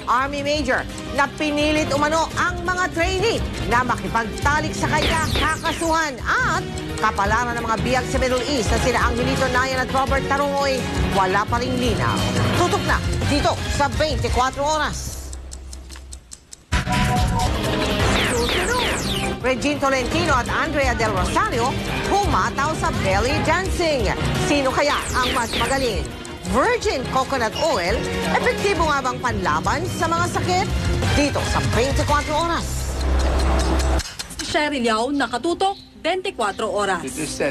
Army Major na pinilit umano ang mga trainee na makipagtalik sa kanya kakasuhan at kapalaran ng mga biyag sa Middle East na sina Angelito Nayan at Robert Tarongoy wala pa ring linaw. Tutok na dito sa 24 oras. Regine Tolentino at Andrea Del Rosario humataw sa belly dancing. Sino kaya ang mas magaling? Virgin coconut oil, epektibo nga bang panlaban sa mga sakit? Dito sa 24 oras. Sherry Liao, nakatutok, 24 oras.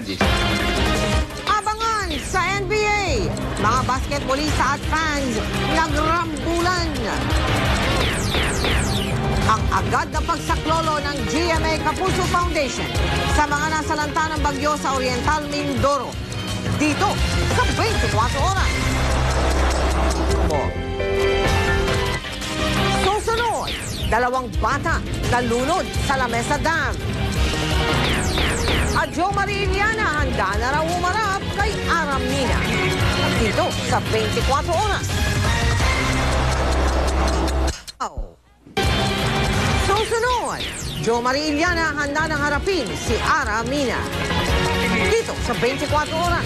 Abangan sa NBA. Mga basketballista at fans nagrambulan. Ang agad na pagsaklolo ng GMA Kapuso Foundation sa mga nasalanta ng bagyo sa Oriental Mindoro. Dito sa 24 oras. Susunod, 2 bata nalunod sa Lamesa Dam. At Jo Marie Iliana handa na raw umarap kay Aram Mina. Dito sa 24 oras. Susunod, Jo Marie Iliana handa nang harapin si Aram Mina. Dito sa 24 oras.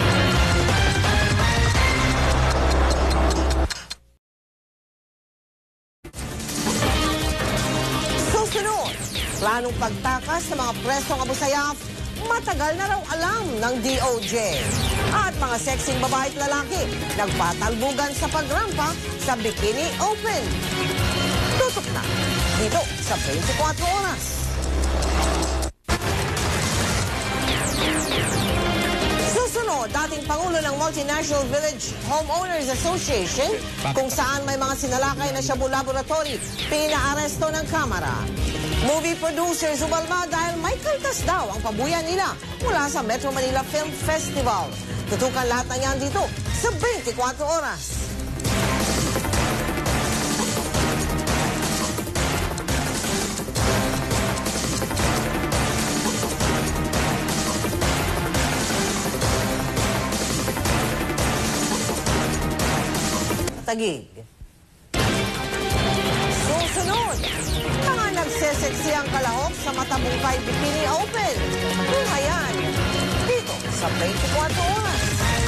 Susunod, planong pagtakas sa mga presong Abu Sayyaf, matagal na raw alam ng DOJ. At mga sexing babae at lalaki, nagpatalbugan sa pagrampa sa Bikini Open. Tutok na dito sa 24 oras. Susunod, dating Pangulo ng Multinational Village Homeowners Association, kung saan may mga sinalakay na Shabu Laboratory, pinaaresto ng Kamara. Movie producer Zubalma dahil may kaltas daw ang pabuyan nila mula sa Metro Manila Film Festival. Tutukan lahat na yan dito sa 24 oras. Tagig. Susunod, mga nagseseksi ang kalahok sa Matabungkay Bikini Open. Ayan, dito sa 24 oras.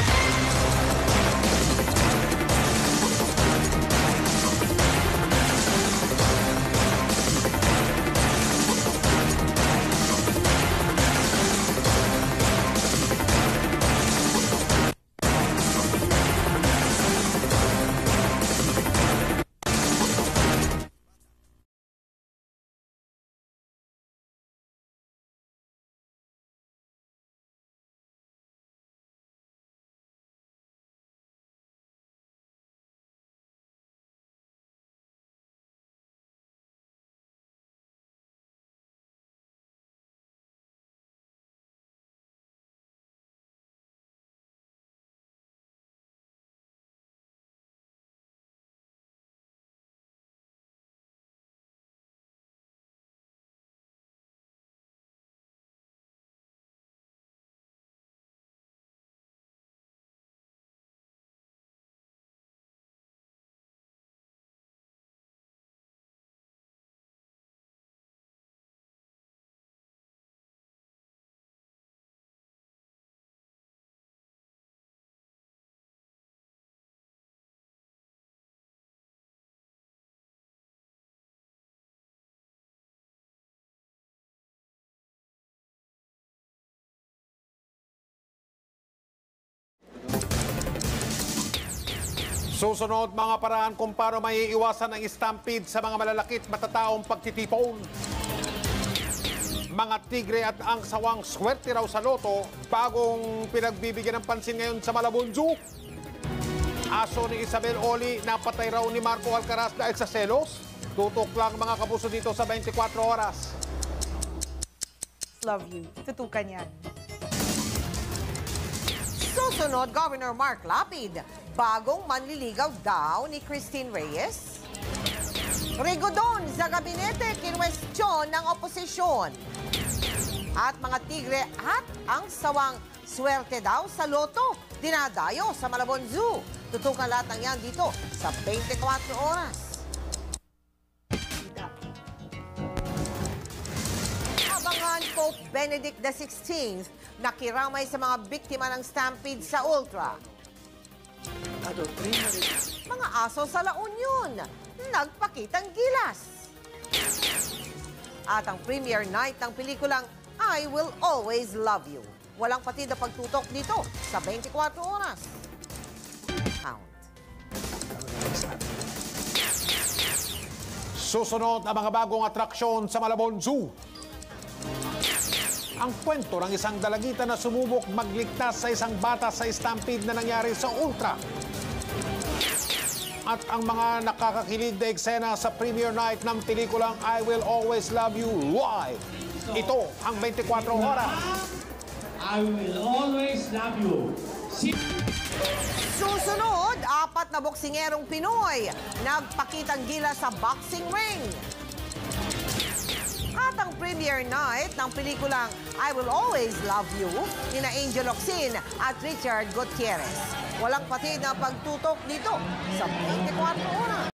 Susunod, mga paraan kung paano maiiwasan ang stampede sa mga malalakit matataong pagtitipon. Mga tigre at ang sawang swerte raw sa loto, bagong pinagbibigyan ng pansin ngayon sa Malabon Zoo. Aso ni Isabel Oli, napatay raw ni Marco Alcaraz dahil sa selos. Tutok lang mga kapuso dito sa 24 oras. Love you. Tutukan yan. Susunod, Governor Mark Lapid, bagong manliligaw daw ni Christine Reyes. Rigodon sa gabinete, kinwestiyon ng oposisyon. At mga tigre at ang sawang swerte daw sa loto, dinadayo sa Malabon Zoo. Tutukan lahat ng yan dito sa 24 oras. Pope Benedict XVI nakiramay sa mga biktima ng stampede sa Ultra. Mga aso sa La Union, nagpakitang gilas. At ang premiere night ng pelikulang I Will Always Love You. Walang patid na pagtutok dito sa 24 oras. Count. Susunod ang mga bagong atraksyon sa Malabon Zoo. Ang kwento ng isang dalagita na sumubok magligtas sa isang bata sa stampede na nangyari sa Ultra. At ang mga nakakakilig na eksena sa premiere night ng pelikulang I Will Always Love You live. Ito ang 24 oras. I will always love you. Susunod, 4 na boksingerong Pinoy nagpakitang gila sa boxing ring. At ang premiere night ng pelikulang I Will Always Love You nina Angel Locsin at Richard Gutierrez. Walang patid na pagtutok dito sa 24 oras.